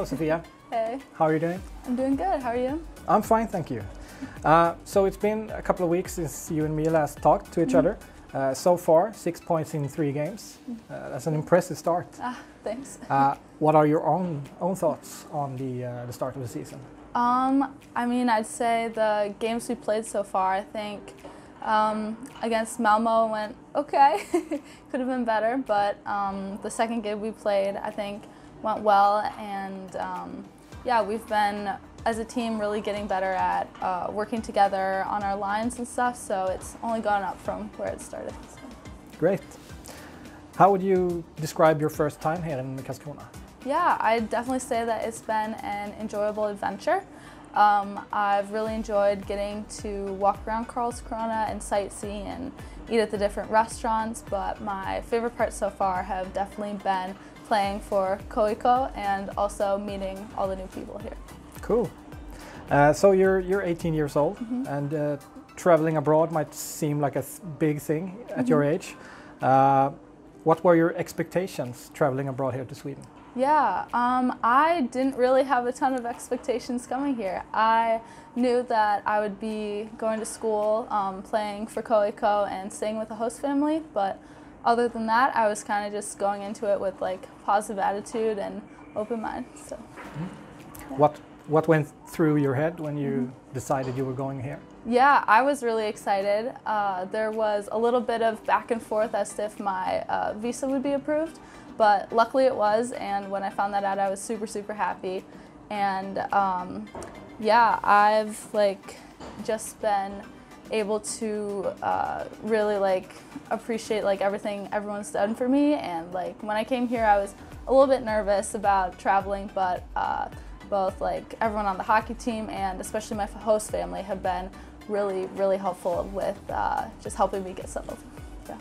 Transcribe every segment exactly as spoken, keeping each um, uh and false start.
Sofia. Hey. How are you doing? I'm doing good. How are you? I'm fine, thank you. Uh, so it's been a couple of weeks since you and me last talked to each mm-hmm. other. Uh, so far, six points in three games. Uh, that's an impressive start. Ah, thanks. uh, what are your own own thoughts on the uh, the start of the season? Um, I mean, I'd say the games we played so far, I think um, against Malmo went okay. Could have been better, but um, the second game we played, I think, went well, and um, yeah, we've been, as a team, really getting better at uh, working together on our lines and stuff, so it's only gone up from where it started. So. Great. How would you describe your first time here in Karlskrona? Yeah, I'd definitely say that it's been an enjoyable adventure. Um, I've really enjoyed getting to walk around Karlskrona and sightsee and eat at the different restaurants, but my favorite parts so far have definitely been playing for K I K O and also meeting all the new people here. Cool. Uh, so you're you're eighteen years old, mm-hmm. and uh, traveling abroad might seem like a th big thing at mm-hmm. your age. Uh, what were your expectations traveling abroad here to Sweden? Yeah, um, I didn't really have a ton of expectations coming here. I knew that I would be going to school, um, playing for K I K O and staying with a host family, but other than that, I was kind of just going into it with like positive attitude and open mind. So, mm-hmm. yeah. What what went through your head when you mm-hmm. decided you were going here? Yeah, I was really excited. Uh, there was a little bit of back and forth as to if my uh, visa would be approved, but luckily it was, and when I found that out, I was super, super happy. And um, yeah, I've like just been able to uh, really like appreciate like everything everyone's done for me. And like when I came here, I was a little bit nervous about traveling, but uh, both like everyone on the hockey team and especially my host family have been really, really helpful with uh, just helping me get settled. Yeah.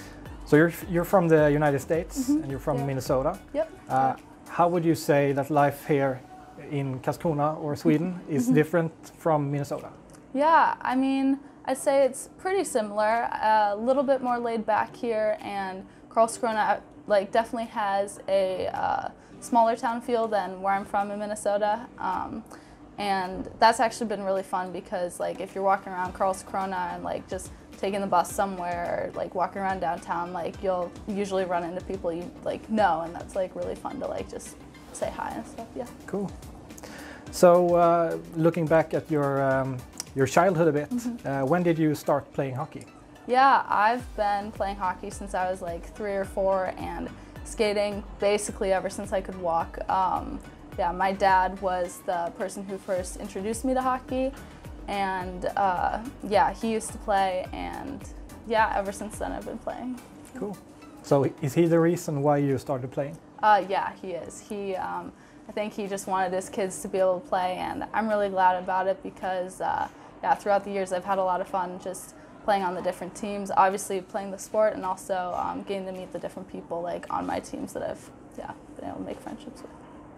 So you're you're from the United States, mm-hmm. and you're from yeah. Minnesota. Yep. Uh, how would you say that life here in Karlskrona or Sweden is mm-hmm. different from Minnesota? Yeah, I mean, I'd say it's pretty similar. A little bit more laid back here, and Karlskrona like definitely has a uh, smaller town feel than where I'm from in Minnesota. Um, and that's actually been really fun because like if you're walking around Karlskrona and like just taking the bus somewhere, or, like walking around downtown, like you'll usually run into people you like know, and that's like really fun to like just say hi and stuff. Yeah. Cool. So uh, looking back at your um, your childhood a bit, mm-hmm. uh, when did you start playing hockey? Yeah, I've been playing hockey since I was like three or four, and skating basically ever since I could walk. Um, yeah, my dad was the person who first introduced me to hockey, and uh, yeah, he used to play, and yeah, ever since then I've been playing. Cool. So is he the reason why you started playing? Uh, yeah, he is. He, um, I think he just wanted his kids to be able to play, and I'm really glad about it because uh, yeah, throughout the years I've had a lot of fun just playing on the different teams, obviously playing the sport, and also um, getting to meet the different people like on my teams that I've yeah, been able to make friendships with.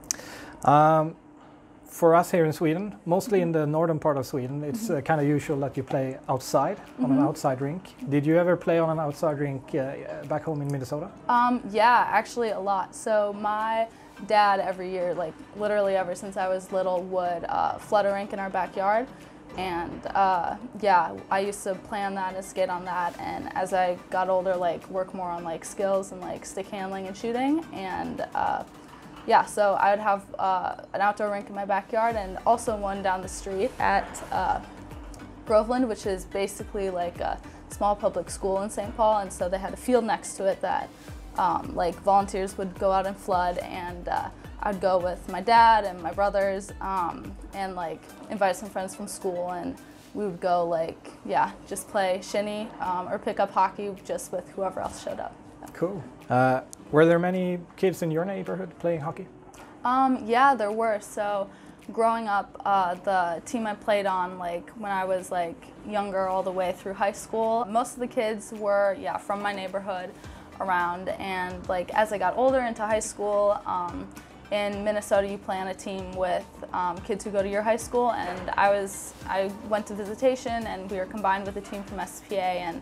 Um, for us here in Sweden, mostly in the northern part of Sweden, it's mm-hmm. uh, kind of usual that you play outside, on mm-hmm. an outside rink. Did you ever play on an outside rink uh, back home in Minnesota? Um, yeah, actually a lot. So my dad every year, like literally ever since I was little, would uh, flood a rink in our backyard. And uh, yeah, I used to play on that and skate on that, and as I got older, like work more on like skills and like stick handling and shooting, and uh, yeah, so I would have uh, an outdoor rink in my backyard and also one down the street at uh, Groveland, which is basically like a small public school in Saint Paul, and so they had a field next to it that um, like volunteers would go out and flood, and uh, I'd go with my dad and my brothers um, and like invite some friends from school, and we would go like, yeah, just play shinny um, or pick up hockey just with whoever else showed up. Yeah. Cool. Uh, were there many kids in your neighborhood playing hockey? Um, yeah, there were. So growing up, uh, the team I played on, like when I was like younger all the way through high school, most of the kids were, yeah, from my neighborhood around, and like as I got older into high school, um, in Minnesota you play on a team with um, kids who go to your high school, and I was I went to visitation and we were combined with a team from S P A, and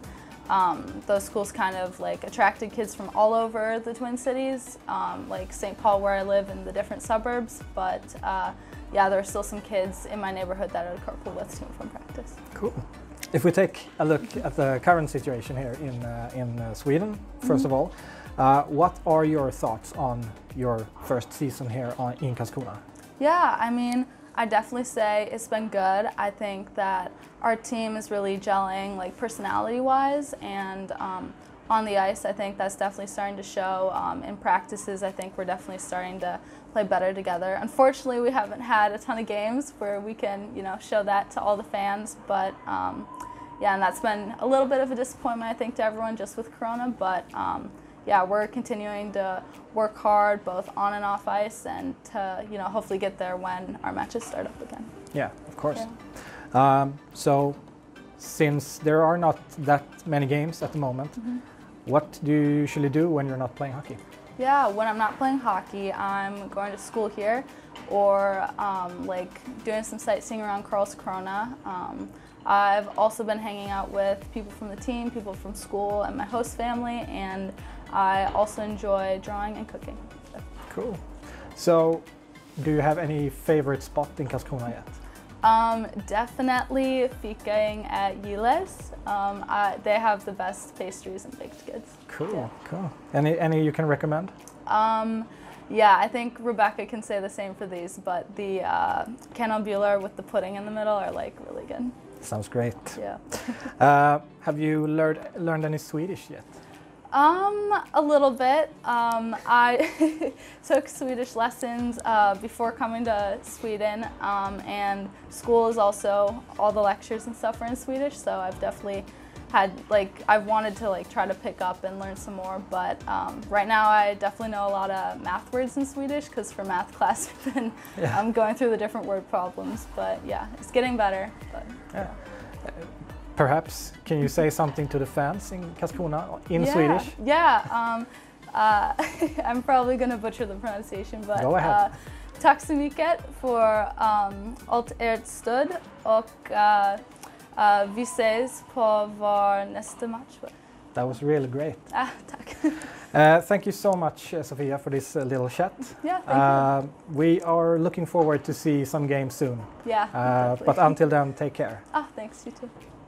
um, those schools kind of like attracted kids from all over the Twin Cities, um, like Saint Paul where I live and the different suburbs, but uh, yeah, there are still some kids in my neighborhood that I would carpool with to and from practice. Cool. If we take a look at the current situation here in, uh, in uh, Sweden, first Mm-hmm. of all, uh, what are your thoughts on your first season here on, in Karlskrona? Yeah, I mean, I definitely say it's been good. I think that our team is really gelling, like personality-wise, and um, on the ice, I think that's definitely starting to show. Um, in practices, I think we're definitely starting to play better together. Unfortunately, we haven't had a ton of games where we can, you know, show that to all the fans, but um, yeah, and that's been a little bit of a disappointment, I think, to everyone just with Corona, but um, yeah, we're continuing to work hard both on and off ice and to, you know, hopefully get there when our matches start up again. Yeah, of course. Yeah. Um, so, since there are not that many games at the moment, Mm-hmm. what do you usually do when you're not playing hockey? Yeah, when I'm not playing hockey, I'm going to school here or um, like doing some sightseeing around Karlskrona. Um, I've also been hanging out with people from the team, people from school, and my host family, and I also enjoy drawing and cooking. Cool. So, do you have any favorite spot in Karlskrona yet? Um, definitely fikaing at Giles. Um, I, they have the best pastries and baked goods. Cool, Yeah. cool. Any, any you can recommend? Um, yeah, I think Rebecca can say the same for these, but the uh, Cannon with the pudding in the middle are like really good. Sounds great. Yeah. Uh, have you learned learned any Swedish yet? Um, a little bit. Um, I took Swedish lessons uh, before coming to Sweden, um, and school is also, all the lectures and stuff are in Swedish, so I've definitely had, like, I've wanted to like try to pick up and learn some more, but um, right now I definitely know a lot of math words in Swedish, because for math class I've been Yeah. um, going through the different word problems, but yeah, it's getting better. But, Yeah. Perhaps, can you say something to the fans in Karlskrona in yeah, Swedish? Yeah, um, uh, I'm probably going to butcher the pronunciation, but Go ahead. Uh, tack så mycket för um, allt ert stöd och uh, uh, vi ses på vår nästa match. That was really great. Ah, tack. Uh, thank you so much, uh, Sofia, for this uh, little chat. Yeah, thank Uh, we are looking forward to see some games soon. Yeah, Uh, definitely. but until then, take care. Ah, thanks, you too.